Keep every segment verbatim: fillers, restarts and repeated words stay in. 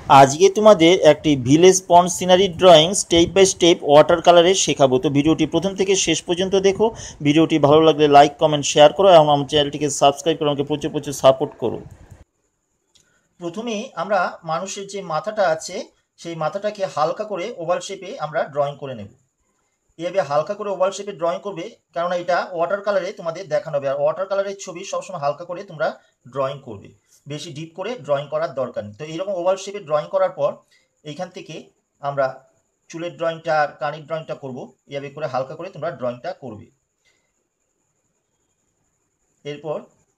আজকে তোমাদের একটি village pond scenery drawing step by step water কালারে শেখাবো। তো ভিডিওটি প্রথম থেকে শেষ পর্যন্ত দেখো। ভিডিওটি ভালো লাগলে লাইক কমেন্ট শেয়ার করো এবং আমার চ্যানেলটিকে সাবস্ক্রাইব করে আমাকে প্রচুর প্রচুর সাপোর্ট করো। প্রথমে আমরা মানুষের যে মাথাটা আছে সেই মাথাটাকে হালকা করে ওভাল শেপে আমরা ড্রয়িং করে নেব। এভাবে হালকা করে ওভাল শেপে ড্রয়িং করবে, কেননা এটা ওয়াটার কালারে তোমাদের দেখানো হবে। আর ওয়াটার কালারের ছবি সবসময় হালকা করে তোমরা ড্রয়িং করবে, বেশি ডিপ করে ড্রয়িং করার দরকার নেই। তো এইরকম ওভাল শেপে ড্রয়িং করার পর এইখান থেকে আমরা চুলের ড্রয়িংটা আর কানের ড্রয়িংটা করবো। এভাবে করে হালকা করে তোমরা ড্রয়িংটা করবে। এরপর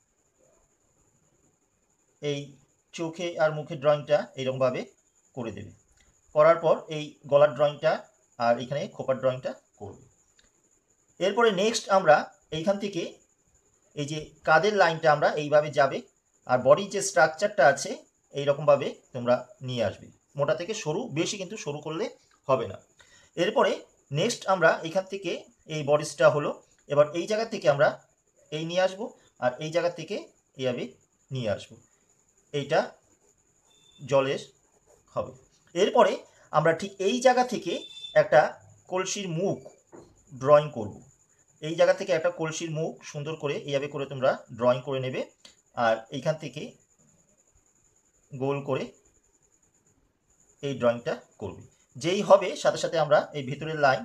এই চোখে আর মুখের ড্রয়িংটা এইরকমভাবে করে দেবে। করার পর এই গলার ড্রয়িংটা আর এখানে খোপার ড্রয়িংটা করবে। এরপরে নেক্সট আমরা এইখান থেকে এই যে কাঁধের লাইনটা আমরা এইভাবে যাবে, আর বডির যে স্ট্রাকচারটা আছে এইরকমভাবে তোমরা নিয়ে আসবে। মোটা থেকে সরু, বেশি কিন্তু সরু করলে হবে না। এরপরে নেক্সট আমরা এখান থেকে এই বডিসটা হলো, এবার এই জায়গা থেকে আমরা এই নিয়ে আসব, আর এই জায়গা থেকে এইভাবে নিয়ে আসব। এইটা জলের হবে। এরপরে আমরা ঠিক এই জায়গা থেকে একটা কলসির মুখ ড্রয়িং করব। এই জায়গা থেকে একটা কলসির মুখ সুন্দর করে এইভাবে করে তোমরা ড্রয়িং করে নেবে, আর এইখান থেকে গোল করে এই ড্রয়িংটা করবে। যেই হবে সাথে সাথে আমরা এই ভিতরের লাইন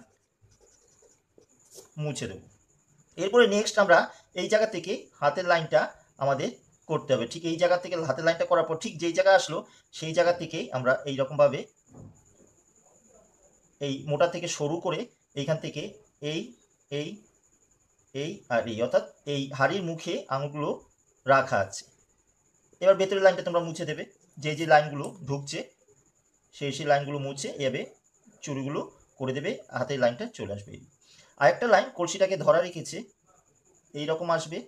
মুছে দেব। এরপরে নেক্সট আমরা এই জায়গা থেকে হাতের লাইনটা আমাদের করতে হবে। ঠিক এই জায়গা থেকে হাতের লাইনটা করার পর ঠিক যেই জায়গা আসলো সেই জায়গা থেকেই আমরা এইরকমভাবে এই মোটা থেকে সরু করে এইখান থেকে এই এই এই আর এই, অর্থাৎ এই হাড়ির মুখে আঙুলগুলো রাখা আছে। এবার ভেতরের লাইনটা তোমরা মুছে দেবে। যে যে লাইনগুলো ঢুকছে সেই সেই লাইনগুলো মুছে এভাবে চুড়িগুলো করে দেবে, হাতের লাইনটা চলে আসবে। আরেকটা লাইন কলসিটাকে ধরা রেখেছে, এই রকম আসবে,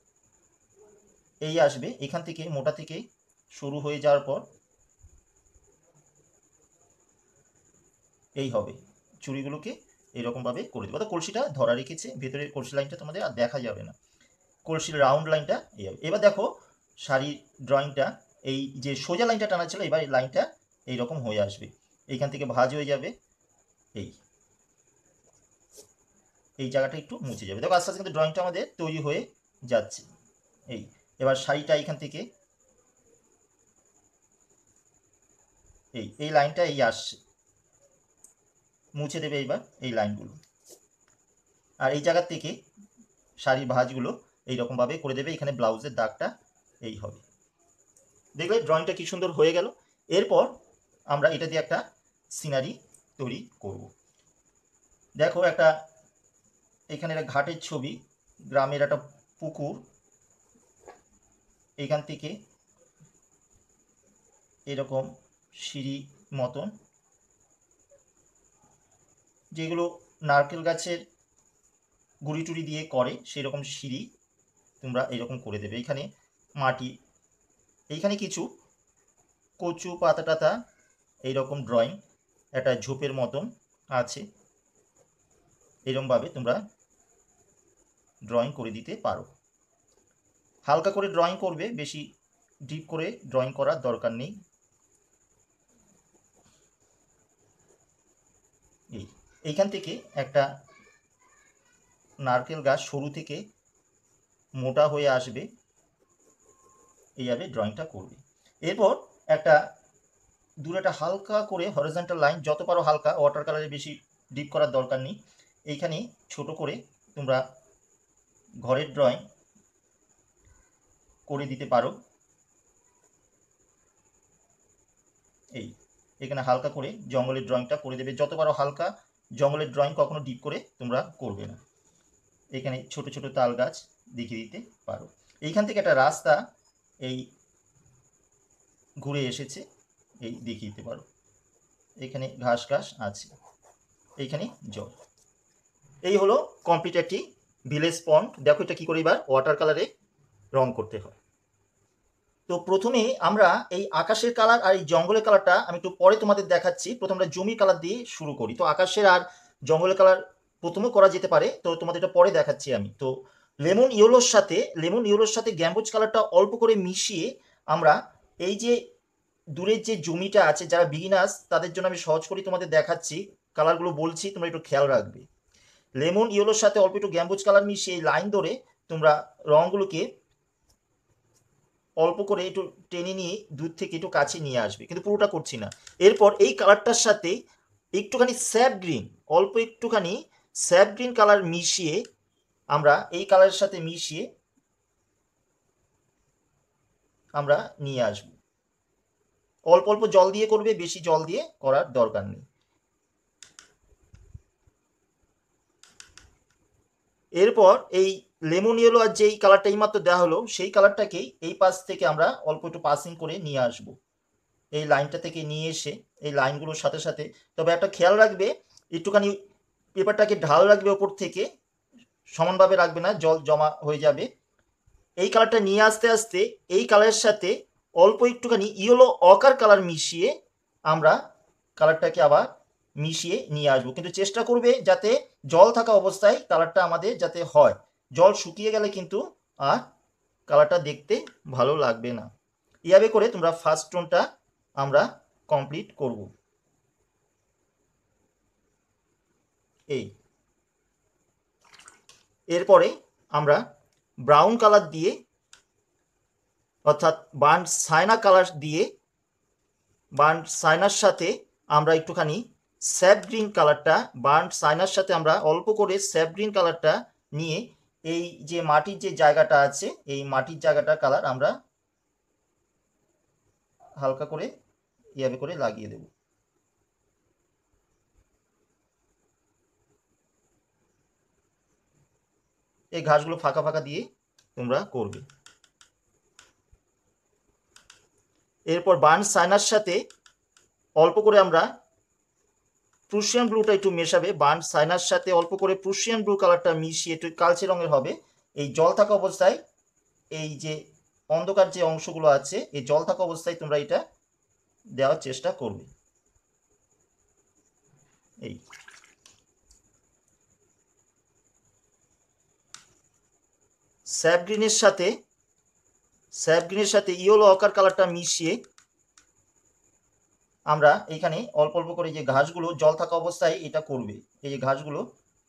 এই আসবে এখান থেকে মোটা থেকে শুরু হয়ে যাওয়ার পর এই হবে। চুড়িগুলোকে এইরকমভাবে করে দেবে, অর্থাৎ কলসিটা ধরা রেখেছে, ভেতরের কলসি লাইনটা তোমাদের আর দেখা যাবে না, কলসির রাউন্ড লাইনটা এই হবে। এবার দেখো শাড়ির ড্রয়িংটা, এই যে সোজা লাইনটা টানা ছিল এবার এই লাইনটা এইরকম হয়ে আসবে, এইখান থেকে ভাঁজ হয়ে যাবে, এই এই জায়গাটা একটু মুছে যাবে। দেখো আস্তে আস্তে কিন্তু ড্রয়িংটা আমাদের তৈরি হয়ে যাচ্ছে। এই এবার শাড়িটা এইখান থেকে এই এই লাইনটা এই আসছে, মুছে দেবে এইবার এই লাইনগুলো, আর এই জায়গার থেকে শাড়ির ভাঁজগুলো এইরকমভাবে করে দেবে। এখানে ব্লাউজের দাগটা এই হবে। দেখবে ড্রয়িংটা কি সুন্দর হয়ে গেল। এরপর আমরা এটা দিয়ে একটা সিনারি তৈরি করব। দেখো একটা এখানে একটা ঘাটের ছবি, গ্রামের একটা পুকুর, এখান থেকে এরকম সিঁড়ি মতন, যেগুলো নারকেল গাছের গুড়ি টুড়ি দিয়ে করে সেই রকম সিঁড়ি তোমরা এরকম করে দেবে। এখানে মাটি, এইখানে কিছু কচু পাতা টাতা এইরকম ড্রয়িং, একটা ঝোপের মতন আছে, এরকমভাবে তোমরা ড্রয়িং করে দিতে পারো। হালকা করে ড্রয়িং করবে, বেশি ডিপ করে ড্রয়িং করার দরকার নেই। এই এইখান থেকে একটা নারকেল গাছ সরু থেকে মোটা হয়ে আসবে, এইভাবে ড্রয়িংটা করবে। এরপর একটা দূরে একটা হালকা করে হরিজন্টাল লাইন, যত পারো হালকা, ওয়াটার কালারে বেশি ডিপ করার দরকার নেই। এইখানে ছোট করে তোমরা ঘরের ড্রয়িং করে দিতে পারো। এই এখানে হালকা করে জঙ্গলের ড্রয়িংটা করে দেবে, যত পারো হালকা। জঙ্গলের ড্রয়িং কখনো ডিপ করে তোমরা করবে না। এখানে ছোট ছোট তাল গাছ দেখিয়ে দিতে পারো। এইখান থেকে একটা রাস্তা এই ঘুরে এসেছে, এই দেখিয়ে দিতে পারো। এখানে ঘাস ঘাস আছে, এইখানে জল। এই হলো কমপ্লিট একটি ভিলেজ পন্ড। দেখো এটা কি করে এবার ওয়াটার কালারে রং করতে হয়। তো প্রথমে আমরা এই আকাশের কালার আর এই জঙ্গলের কালারটা আমি একটু পরে তোমাদের দেখাচ্ছি। প্রথমে আমরা জমির কালার দিয়ে শুরু করি। তো আকাশের আর জঙ্গলের কালার প্রথমেও করা যেতে পারে, তো তোমাদের এটা পরে দেখাচ্ছি আমি। তো লেমন ইয়েলোর সাথে লেমন ইয়েলোর সাথে গ্যাম্বুজ কালারটা অল্প করে মিশিয়ে আমরা এই যে দূরের যে জমিটা আছে, যারা বিগিনার্স তাদের জন্য আমি সহজ করে তোমাদের দেখাচ্ছি, কালারগুলো বলছি, তোমরা একটু খেয়াল রাখবে। লেমন ইয়েলোর সাথে অল্প একটু গ্যাম্বুজ কালার মিশিয়ে এই লাইন ধরে তোমরা রঙগুলোকে অল্প করে একটু টেনে নিয়ে দূর থেকে একটু কাছে নিয়ে আসবে, কিন্তু পুরোটা করছি না। এরপর এই কালারটার সাথে একটুখানি স্যাপ গ্রিন, অল্প একটুখানি স্যাপ গ্রিন কালার মিশিয়ে আমরা এই কালারের সাথে মিশিয়ে আমরা নিয়ে আসব। অল্প অল্প জল দিয়ে করবে, বেশি জল দিয়ে করার দরকার নেই। এরপর এই লেমন ইয়েলো আর যেই কালারটা এইমাত্র দেওয়া হলো সেই কালারটাকেই এই পাশ থেকে আমরা অল্প একটু পাসিং করে নিয়ে আসব, এই লাইনটা থেকে নিয়ে এসে এই লাইনগুলোর সাথে সাথে। তবে একটা খেয়াল রাখবে, একটুখানি পেপারটাকে ঢাল রাখবে ওপর থেকে, সমানভাবে রাখবে না, জল জমা হয়ে যাবে। এই কালারটা নিয়ে আসতে আসতে এই কালারের সাথে অল্প একটুখানি ইয়েলো অকার কালার মিশিয়ে আমরা কালারটাকে আবার মিশিয়ে নিয়ে আসবো, কিন্তু চেষ্টা করবে যাতে জল থাকা অবস্থায় কালারটা আমাদের যাতে হয়। জল শুকিয়ে গেলে কিন্তু আর কালারটা দেখতে ভালো লাগবে না। এইভাবে করে তোমরা ফার্স্ট টোনটা আমরা কমপ্লিট করব। এই এরপরে আমরা ব্রাউন কালার দিয়ে অর্থাৎ বার্ন সাইনা কালার দিয়ে বার্ন সাইনার সাথে আমরা একটুখানি স্যাপ গ্রিন কালারটা, বার্ন সাইনার সাথে আমরা অল্প করে স্যাপ গ্রিন কালারটা নিয়ে এই যে মাটির যে জায়গাটা আছে এই মাটির জায়গাটা কালার আমরা হালকা করে এইভাবে করে লাগিয়ে দেব। এই ঘাসগুলো ফাঁকা ফাঁকা দিয়ে তোমরা করবে। এরপর বার্ন সাইনার সাথে অল্প করে আমরা প্রুশিয়ান ব্লুটা একটু মেশাবে, বার্ন সাইনার সাথে অল্প করে প্রুশিয়ান ব্লু কালারটা মিশিয়ে একটু কালচে রঙের হবে। এই জল থাকা অবস্থায় এই যে অন্ধকার যে অংশগুলো আছে এই জল থাকা অবস্থায় তোমরা এটা দেওয়ার চেষ্টা করবে। এই স্যাপ গ্রিনের সাথে স্যাপ গ্রিনের সাথে ইয়েলো অকার কালারটা মিশিয়ে আমরা এইখানে অল্প অল্প করে যে ঘাসগুলো জল থাকা অবস্থায় এটা করবে, এই যে ঘাসগুলো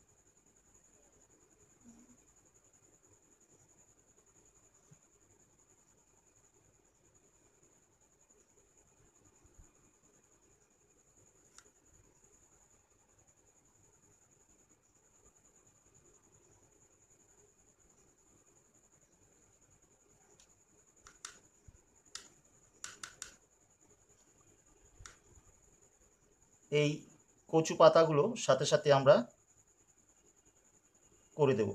এই কচু পাতাগুলো সাথে সাথে আমরা করে দেব।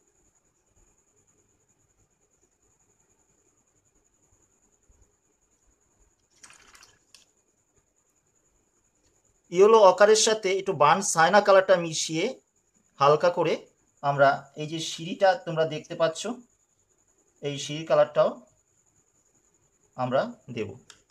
ইয়েলো অকারের সাথে একটু বার্ন সাইনা কালারটা মিশিয়ে হালকা করে আমরা এই যে সিঁড়িটা তোমরা দেখতে পাচ্ছ এই সিঁড়ির কালারটাও আমরা দেব।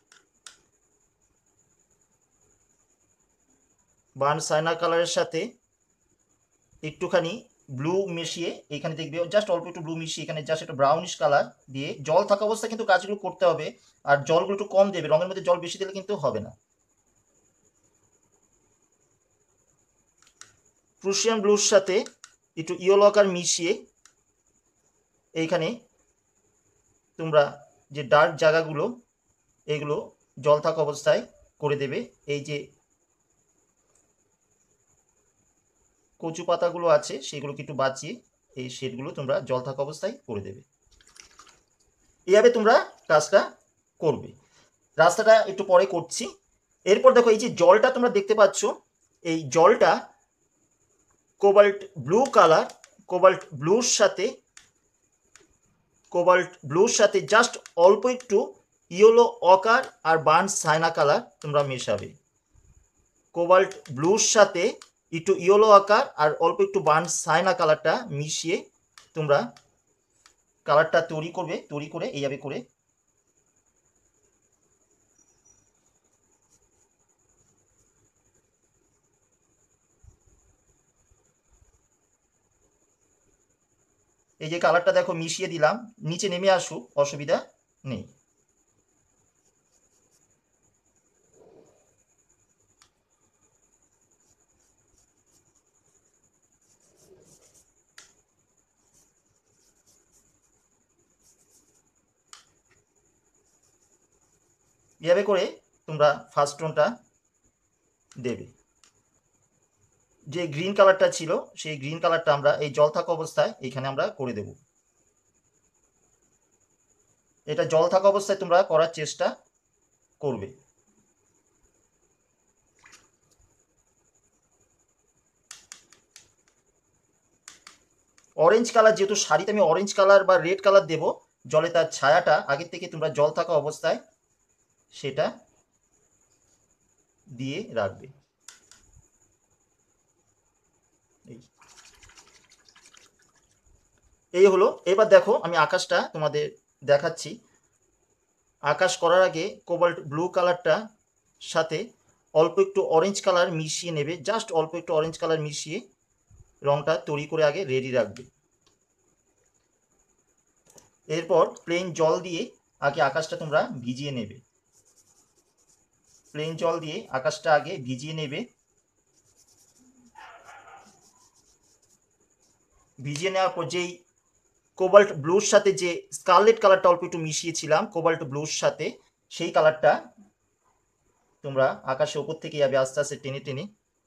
বার্ন সাইনা কালারের সাথে একটুখানি ব্লু মিশিয়ে এখানে দেখবে জাস্ট অল্প একটু ব্লু মিশিয়ে এখানে জাস্ট একটু ব্রাউনিশ কালার দিয়ে, জল থাকা অবস্থায় কিন্তু কাজগুলো করতে হবে, আর জলগুলো একটু কম দেবে, রঙের মধ্যে জল বেশি দিলে কিন্তু হবে না। প্রুশিয়ান ব্লুর সাথে একটু ইয়েলো অকার মিশিয়ে এইখানে তোমরা যে ডার্ক জায়গাগুলো এগুলো জল থাকা অবস্থায় করে দেবে। এই যে কচু পাতাগুলো আছে সেগুলোকে একটু বাঁচিয়ে এই শেডগুলো তোমরা জল থাকা অবস্থায় করে দেবে। এইভাবে তোমরা কাজটা করবে। রাস্তাটা একটু পরে করছি। এরপর দেখো এই যে জলটা তোমরা দেখতে পাচ্ছ এই জলটা কোবাল্ট ব্লু কালার, কোবাল্ট ব্লুর সাথে কোবাল্ট ব্লুর সাথে জাস্ট অল্প একটু ইয়েলো অকার আর বার্ন সাইনা কালার তোমরা মেশাবে। কোবাল্ট ব্লুর সাথে একটু ইয়েলো আকার আর অল্প একটু বার্ন সাইনা কালারটা মিশিয়ে তোমরা কালারটা তৈরি করবে। তৈরি করে এইভাবে করে এই যে কালারটা দেখো মিশিয়ে দিলাম, নিচে নেমে আসুক, অসুবিধা নেই। এভাবে করে তোমরা ফার্স্ট টোনটা দেবে। যে গ্রিন কালারটা ছিল সেই গ্রিন কালারটা আমরা এই জল থাকা অবস্থায় এইখানে আমরা করে দেব। এটা জল থাকা অবস্থায় তোমরা করার চেষ্টা করবে। অরেঞ্জ কালার, যেহেতু শাড়িতে আমি অরেঞ্জ কালার বা রেড কালার দেব, জলে তার ছায়াটা আগের থেকে তোমরা জল থাকা অবস্থায় সেটা দিয়ে রাখবে। এই এই হলো। এবার দেখো আমি আকাশটা তোমাদের দেখাচ্ছি। আকাশ করার আগে কোবাল্ট ব্লু কালারটা সাথে অল্প একটু অরেঞ্জ কালার মিশিয়ে নেবে, জাস্ট অল্প একটু অরেঞ্জ কালার মিশিয়ে রংটা তৈরি করে আগে রেডি রাখবে। এরপর প্লেন জল দিয়ে আগে আকাশটা তোমরা ভিজিয়ে নেবে। প্লেন জল দিয়ে আকাশটা আগে ভিজিয়ে নেবে। ভিজিয়ে নেওয়ার পর যেই কোবাল্ট ব্লুর সাথে যে স্কারলেট কালারটা অল্প একটু মিশিয়েছিলাম কোবাল্ট ব্লুর সাথে, সেই কালারটা তোমরা আকাশের ওপর থেকে যাবে আস্তে আস্তে টেনে টেনে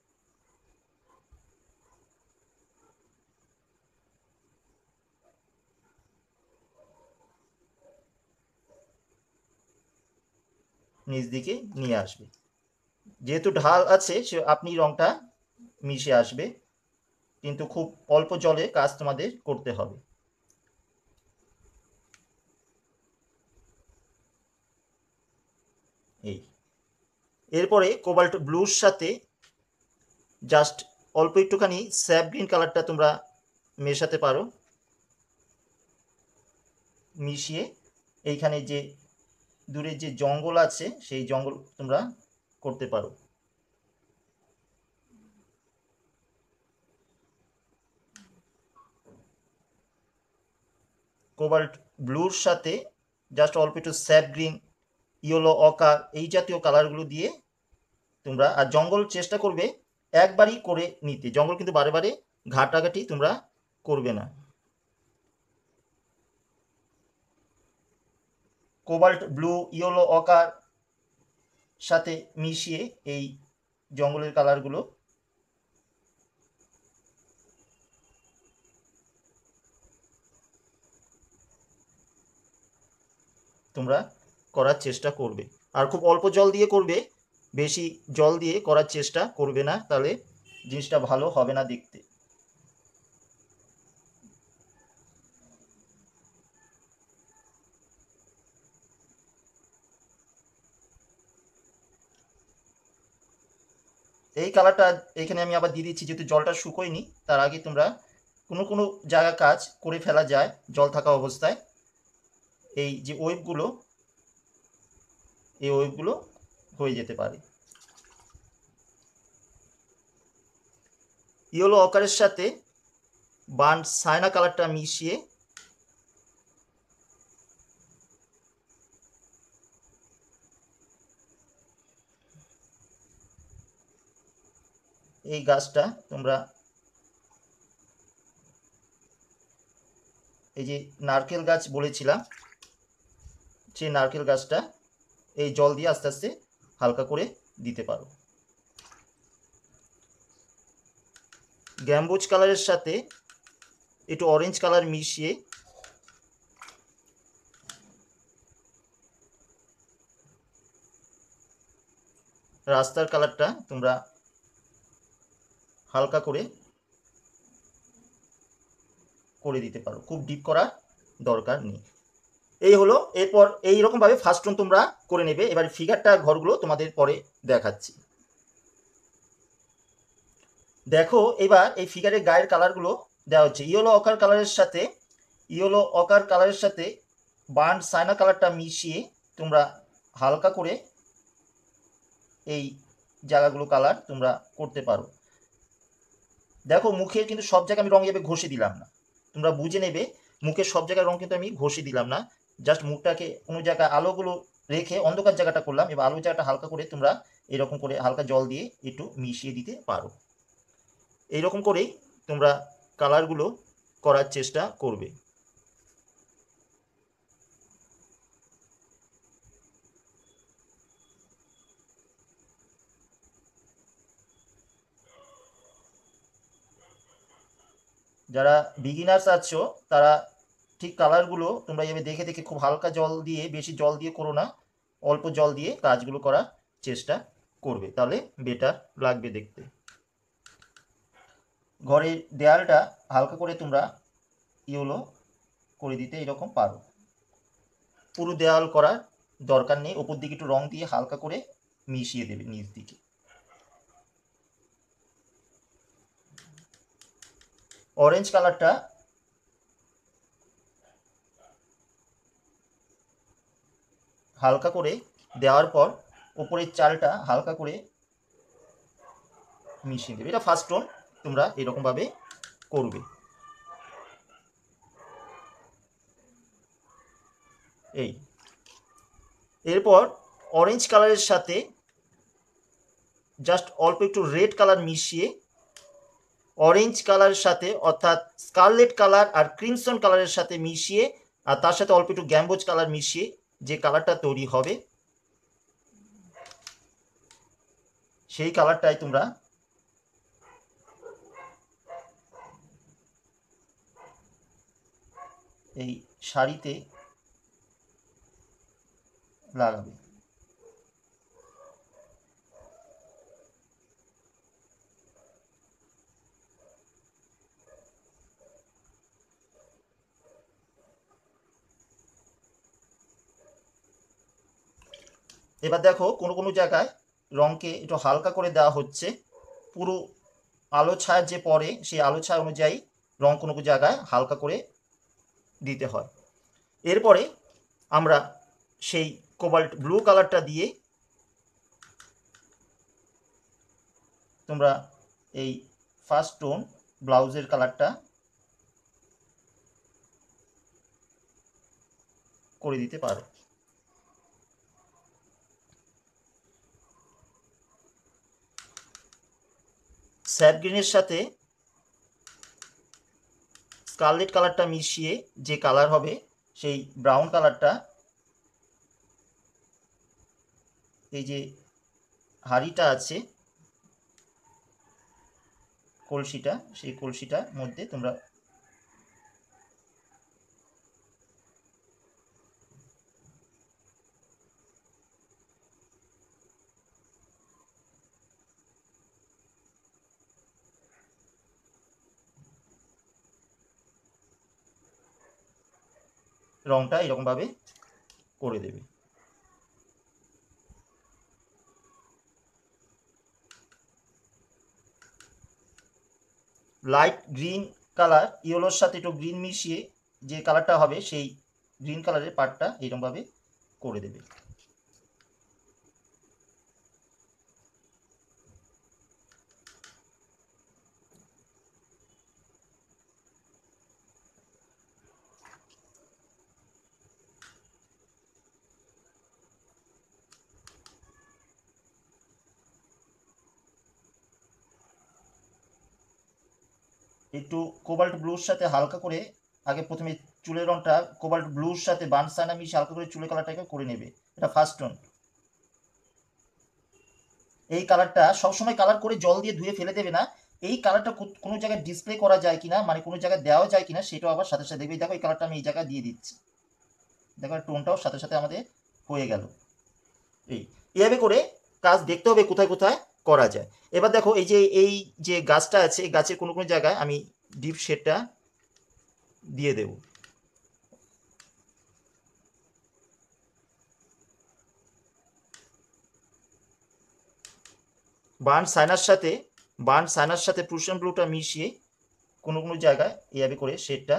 নিচ দিকে নিয়ে আসবে। যেহেতু ঢাল আছে সে আপনি রংটা মিশে আসবে, কিন্তু খুব অল্প জলে কাজ তোমাদের করতে হবে। এই এরপরে কোবাল্ট ব্লুর সাথে জাস্ট অল্প একটুখানি স্যাপ গ্রিন কালারটা তোমরা মেশাতে পারো। মিশিয়ে এইখানে যে দূরে যে জঙ্গল আছে সেই জঙ্গল তোমরা করতে পারো। কোবাল্ট ব্লুর সাথে জাস্ট অল্প একটু স্যাপ গ্রিন, ইয়েলো অকার, এই জাতীয় কালারগুলো দিয়ে তোমরা, আর জঙ্গল চেষ্টা করবে একবারই করে নিতে, জঙ্গল কিন্তু বারে বারে ঘাটাঘাটি তোমরা করবে না। কোবাল্ট ব্লু ইয়েলো অকার সাথে মিশিয়ে এই জঙ্গলের কালারগুলো তোমরা করার চেষ্টা করবে। আর খুব অল্প জল দিয়ে করবে, বেশি জল দিয়ে করার চেষ্টা করবে না, তাহলে জিনিসটা ভালো হবে না দেখতে। এই কালারটা এখানে আমি আবার দিয়ে দিচ্ছি, যেহেতু জলটা শুকোয়নি, তার আগে তোমরা কোনো কোনো জায়গা কাজ করে ফেলা যায় জল থাকা অবস্থায়। এই যে ওয়েবগুলো, এই ওয়েবগুলো হয়ে যেতে পারে। ইয়েলো অকারের সাথে বার্ন সাইনা কালারটা মিশিয়ে এই গাছটা তোমরা, এই যে নারকেল গাছ বলেছিলাম, সেই নারকেল গাছটা এই জল দিয়ে আস্তে আস্তে হালকা করে দিতে পারো। গ্যাম্বুজ কালারের সাথে একটু অরেঞ্জ কালার মিশিয়ে রাস্তার কালারটা তোমরা হালকা করে করে দিতে পারো, খুব ডিপ করার দরকার নেই। এই হলো। এরপর এইরকমভাবে ফার্স্ট টোন তোমরা করে নেবে। এবার ফিগারটা ঘরগুলো তোমাদের পরে দেখাচ্ছি। দেখো এবার এই ফিগারের গায়ের কালারগুলো দেওয়া হচ্ছে। ইয়েলো অকার কালারের সাথে ইয়েলো অকার কালারের সাথে বার্ন সাইনা কালারটা মিশিয়ে তোমরা হালকা করে এই জায়গাগুলো কালার তোমরা করতে পারো। দেখো মুখের কিন্তু সব জায়গায় আমি রং এভাবে ঘষে দিলাম না, তোমরা বুঝে নেবে। মুখের সব জায়গায় রং কিন্তু আমি ঘষে দিলাম না, জাস্ট মুখটাকে কোনো জায়গায় আলোগুলো রেখে অন্ধকার জায়গাটা করলাম। এবার আলো জায়গাটা হালকা করে তোমরা এরকম করে হালকা জল দিয়ে একটু মিশিয়ে দিতে পারো। এইরকম করেই তোমরা কালারগুলো করার চেষ্টা করবে। যারা বিগিনার্স আছো তারা ঠিক কালারগুলো তোমরা এভাবে দেখে দেখে খুব হালকা জল দিয়ে, বেশি জল দিয়ে করো না, অল্প জল দিয়ে কাজগুলো করার চেষ্টা করবে, তাহলে বেটার লাগবে দেখতে। ঘরের দেয়ালটা হালকা করে তোমরা ইয়েলো করে দিতে এরকম পারো, পুরো দেয়াল করার দরকার নেই, ওপর দিকে একটু রং দিয়ে হালকা করে মিশিয়ে দেবে নিচ দিকে। অরেঞ্জ কালারটা হালকা করে দেওয়ার পর ওপরের চালটা হালকা করে মিশিয়ে দেবে, এটা ফার্স্ট টোন, তোমরা এরকমভাবে করবে। এই এরপর অরেঞ্জ কালারের সাথে জাস্ট অল্প একটু রেড কালার মিশিয়ে, অরেঞ্জ কালারের সাথে অর্থাৎ স্কারলেট কালার আর ক্রিমসন কালারের সাথে মিশিয়ে, আর তার সাথে অল্প একটু গ্যাম্বোজ কালার মিশিয়ে যে কালারটা তৈরি হবে সেই কালারটাই তোমরা এই শাড়িতে লাগাবে। এবার দেখো কোনো কোনো জায়গায় রঙকে একটু হালকা করে দেওয়া হচ্ছে, পুরো আলো ছায়া যে পড়ে সেই আলো ছায়া অনুযায়ী রং কোনো কোনো জায়গায় হালকা করে দিতে হয়। এরপরে আমরা সেই কোবাল্ট ব্লু কালারটা দিয়ে তোমরা এই ফার্স্ট টোন ব্লাউজের কালারটা করে দিতে পারো। স্যাপ গ্রিনের সাথে স্কারলেট কালারটা মিশিয়ে যে কালার হবে সেই ব্রাউন কালারটা এই যে হাঁড়িটা আছে কলসিটা, সেই কলসিটার মধ্যে তোমরা রংটা এরকমভাবে করে দেবে। লাইট গ্রিন কালার ইয়েলোর সাথে একটু গ্রিন মিশিয়ে যে কালারটা হবে সেই গ্রিন কালারের পার্টটা এরকমভাবে করে দেবে। একটু কোবাল্ট ব্লুর সাথে হালকা করে আগে প্রথমে চুলের রংটা কোবাল্ট ব্লুর সাথে বার্নসাইনা মিশিয়ে হালকা করে চুলের কালারটাকে করে নেবে, এটা ফার্স্ট টোন। এই কালারটা সবসময় কালার করে জল দিয়ে ধুয়ে ফেলে দেবে না, এই কালারটা কোনো জায়গায় ডিসপ্লে করা যায় কিনা, মানে কোনো জায়গায় দেওয়া যায় কিনা সেটাও আবার সাথে সাথে দেখবে। দেখো এই কালারটা আমি এই জায়গায় দিয়ে দিচ্ছি, দেখো টোনটাও সাথে সাথে আমাদের হয়ে গেল। এই এভাবে করে কাজ দেখতে হবে কোথায় কোথায় করা যায়। এবার দেখো এই যে এই যে গাছটা আছে, এই গাছের কোনো কোনো জায়গায় আমি ডিপ শেডটা দিয়ে দেব। বার্ন সাইনার সাথে বার্ন সাইনার সাথে প্রুশিয়ান ব্লুটা মিশিয়ে কোনো কোনো জায়গায় এভাবে করে শেডটা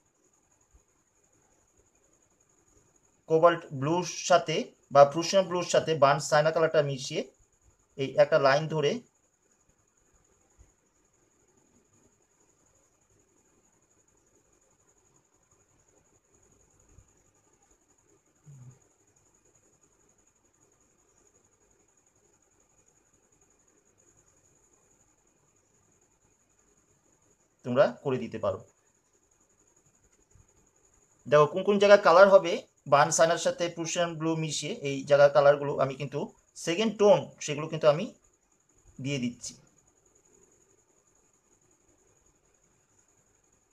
কোবাল্ট ব্লুর সাথে বা প্রুশিয়ান ব্লুর সাথে বার্ন সাইনা কালারটা মিশিয়ে এই একটা লাইন ধরে তোমরা করে দিতে পারো। দেখো কোন কোন জায়গায় কালার হবে বার্ন সাইনার সাথে প্রুশিয়ান ব্লু মিশিয়ে এই জায়গার কালারগুলো আমি কিন্তু সেকেন্ড টোন সেগুলো কিন্তু আমি দিয়ে দিচ্ছি।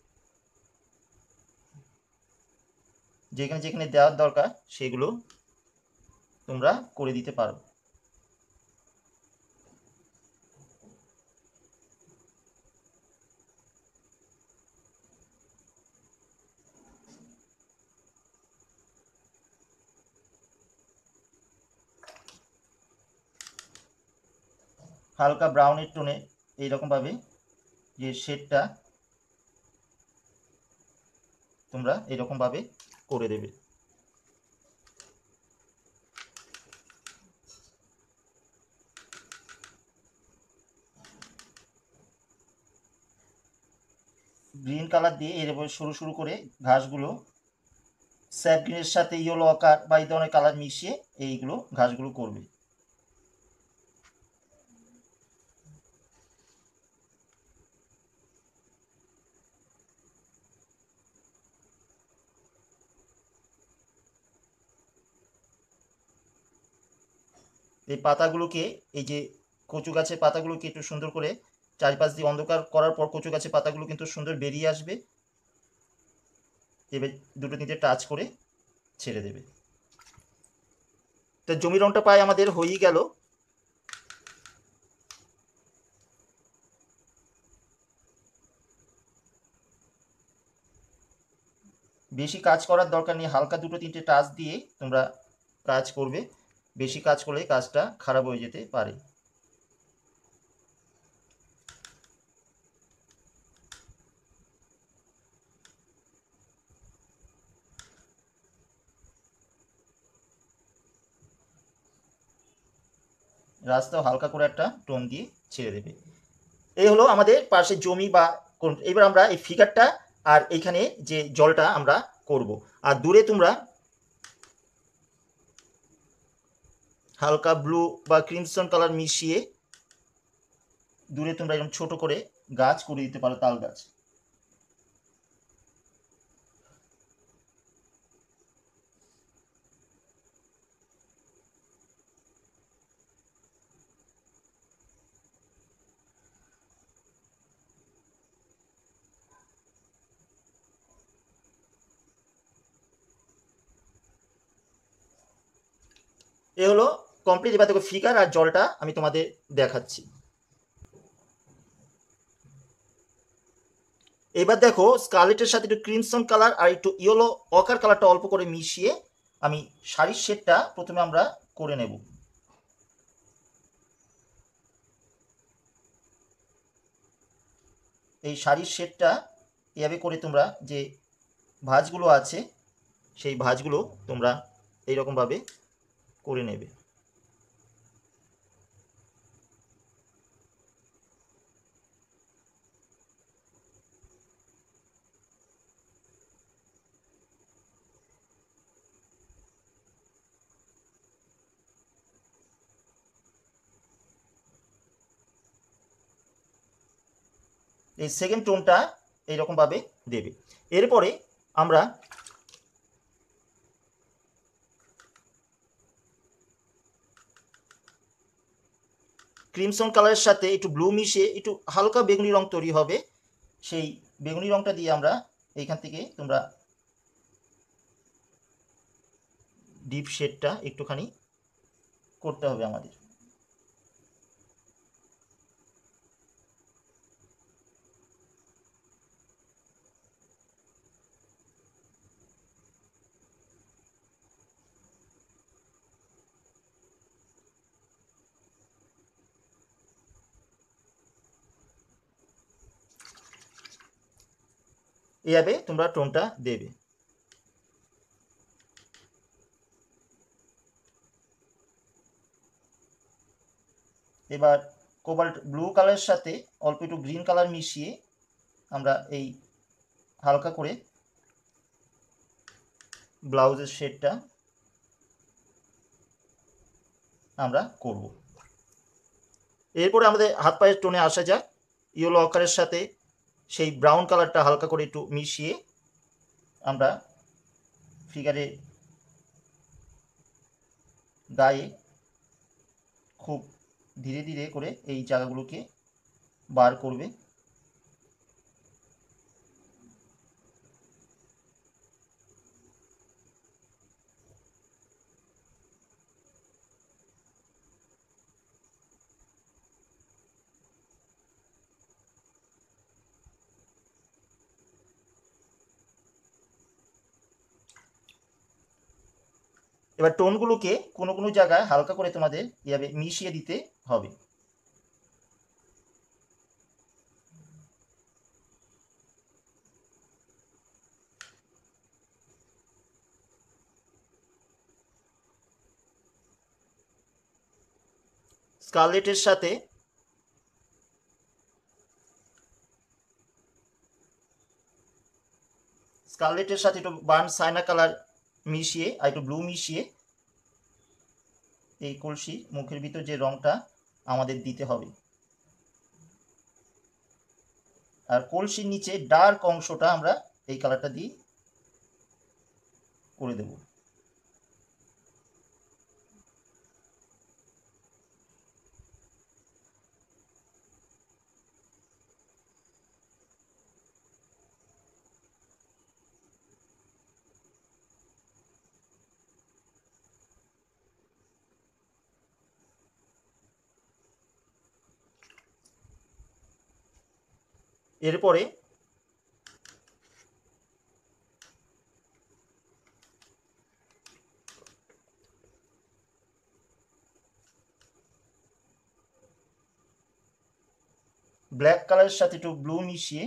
যেখানে যেখানে দেওয়ার দরকার সেগুলো তোমরা করে দিতে পারো। হালকা ব্রাউনের টোনে এইরকমভাবে যে শেডটা তোমরা এরকমভাবে করে দেবে। গ্রিন কালার দিয়ে এরকম সরু সরু করে ঘাসগুলো স্যাপ গ্রিনের সাথে ইয়েলো আকার বা এই ধরনের কালার মিশিয়ে এইগুলো ঘাসগুলো করবে। এই পাতাগুলোকে, এই যে কচু গাছের পাতাগুলোকে একটু সুন্দর করে চারিপাশ দিয়ে অন্ধকার করার পর কচু গাছের পাতাগুলো কিন্তু সুন্দর বেরিয়ে আসবে। এবার দুটো তিনটে টাচ করে ছেড়ে দেবে। তো জমি রংটা প্রায় আমাদের হয়েই গেল। বেশি কাজ করার দরকার নেই, হালকা দুটো তিনটে টাচ দিয়ে তোমরা কাজ করবে। বেশি কাজ করলে কাজটা খারাপ হয়ে যেতে পারে। রাস্তাও হালকা করে একটা টোন দিয়ে ছেড়ে দেবে। এই হলো আমাদের পাশে জমি বা কোন। এবার আমরা এই ফিগারটা আর এইখানে যে জলটা আমরা করব। আর দূরে তোমরা হালকা ব্লু বা ক্রিমসন কালার মিশিয়ে দূরে তোমরা এরকম ছোট করে গাছ করে দিতে পারো, তাল গাছ। এ হলো কমপ্লিট। এবার দেখো ফিগার আর জলটা আমি তোমাদের দেখাচ্ছি। এবার দেখো স্কারলেটের সাথে একটু ক্রিমসন কালার আর একটু ইয়েলো অকার কালারটা অল্প করে মিশিয়ে আমি শাড়ির শেডটা প্রথমে আমরা করে নেব। এই শাড়ির শেডটা এভাবে করে তোমরা যে ভাঁজগুলো আছে সেই ভাঁজগুলো তোমরা এইরকমভাবে করে নেবে। এই সেকেন্ড টোনটা এইরকমভাবে দেবে। এরপরে আমরা ক্রিমসন কালারের সাথে একটু ব্লু মিশিয়ে একটু হালকা বেগুনি রং তৈরি হবে। সেই বেগুনি রংটা দিয়ে আমরা এইখান থেকে তোমরা ডিপ শেডটা একটুখানি করতে হবে আমাদের। এইভাবে তোমরা টোনটা দেবে। এবার কোবাল্ট ব্লু কালারের সাথে অল্প একটু গ্রিন কালার মিশিয়ে আমরা এই হালকা করে ব্লাউজের শেডটা আমরা করব। এরপরে আমাদের হাত পায়ের টোনে আসা যাক। ইয়েলো আকারের সাথে সেই ব্রাউন কালারটা হালকা করে একটু মিশিয়ে আমরা ফিগারে গায়ে খুব ধীরে ধীরে করে এই জায়গাগুলোকে বার করবে। এবার টোনগুলোকে কোনো কোনো জায়গায় হালকা করে তোমাদের এভাবে মিশিয়ে দিতে হবে। স্কারলেটের সাথে স্কারলেটের সাথে একটু বার্ন সাইনা কালার মিশিয়ে আর একটু ব্লু মিশিয়ে এই কলসি মুখের ভিতর যে রংটা আমাদের দিতে হবে। আর কলসির নিচে ডার্ক অংশটা আমরা এই কালারটা দিয়ে করে দেব। এরপরে ব্ল্যাক কালারের সাথে একটু ব্লু মিশিয়ে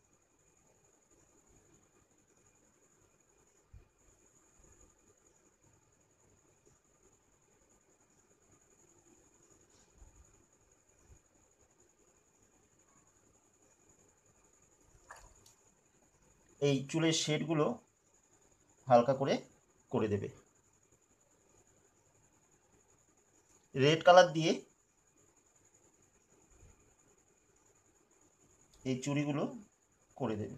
এই চুলের শেডগুলো হালকা করে করে দেবে। রেড কালার দিয়ে এই চুড়িগুলো করে দেবে।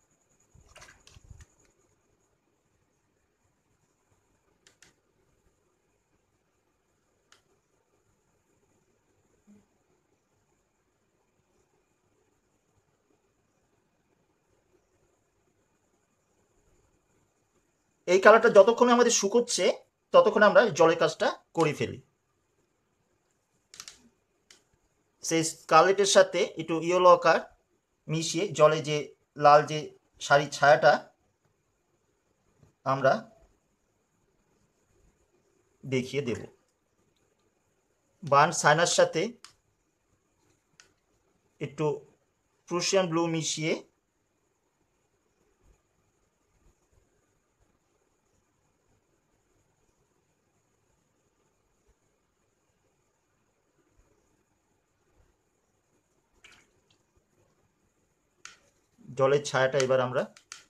এই কালারটা যতক্ষণ আমাদের শুকোচ্ছে ততক্ষণ আমরা জলের কাজটা করে ফেলি। সেই স্কারলেটের সাথে একটু ইয়েলো আকার মিশিয়ে জলে যে লাল যে শাড়ির ছায়াটা আমরা দেখিয়ে দেব। বার্ন সাইনার সাথে একটু প্রুশিয়ান ব্লু মিশিয়ে জলের ছায়াটা এবার আমরা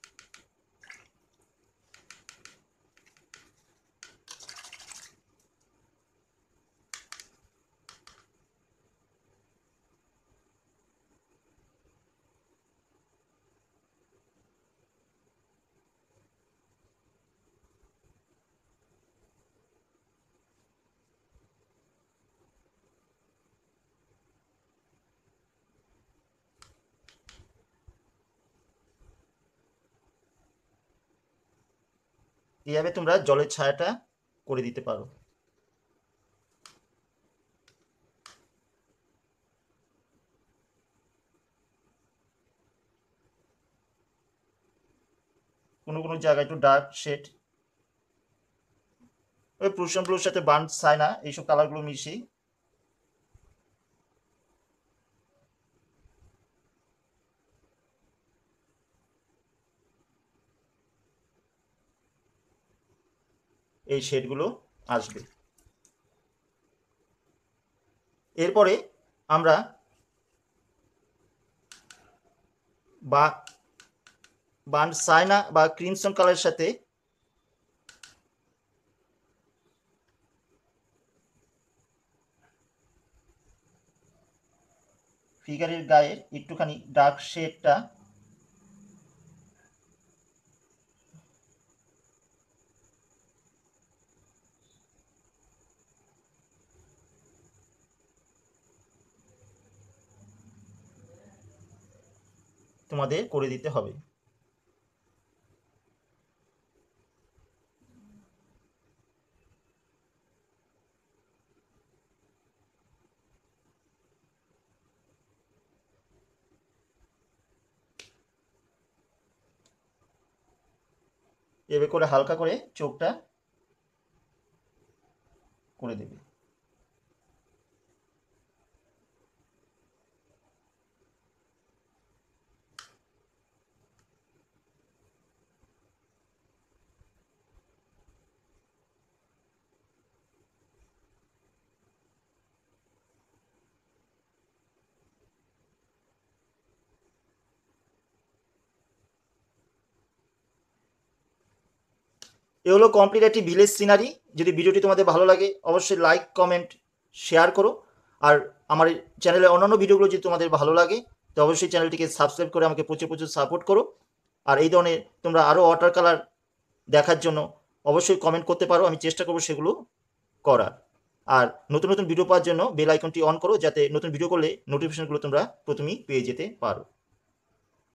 এইভাবে তোমরা জলের ছায়াটা করে দিতে পারো। কোনো কোনো জায়গায় একটু ডার্ক শেড ওই প্রুশিয়ান ব্লুর সাথে বার্ন সাইনা এইসব কালারগুলো মিশিয়ে এই শেডগুলো আসবে। এরপরে আমরা বা বার্ন সাইনা বা ক্রিমসন কালারের সাথে ফিগারের গায়ের একটুখানি ডার্ক শেডটা তোমাদের করে দিতে হবে। এভাবে করে হালকা করে চোখটা করে দেবে। এ হলো কমপ্লিট একটি ভিলেজ সিনারি। যদি ভিডিওটি তোমাদের ভালো লাগে অবশ্যই লাইক কমেন্ট শেয়ার করো। আর আমার চ্যানেলের অন্যান্য ভিডিওগুলো যদি তোমাদের ভালো লাগে তো অবশ্যই চ্যানেলটিকে সাবস্ক্রাইব করে আমাকে প্রচুর প্রচুর সাপোর্ট করো। আর এই ধরনের তোমরা আরও ওয়াটার কালার দেখার জন্য অবশ্যই কমেন্ট করতে পারো, আমি চেষ্টা করবো সেগুলো করার। আর নতুন নতুন ভিডিও পাওয়ার জন্য বেল আইকনটি অন করো, যাতে নতুন ভিডিও করলে নোটিফিকেশনগুলো তোমরা প্রথমেই পেয়ে যেতে পারো।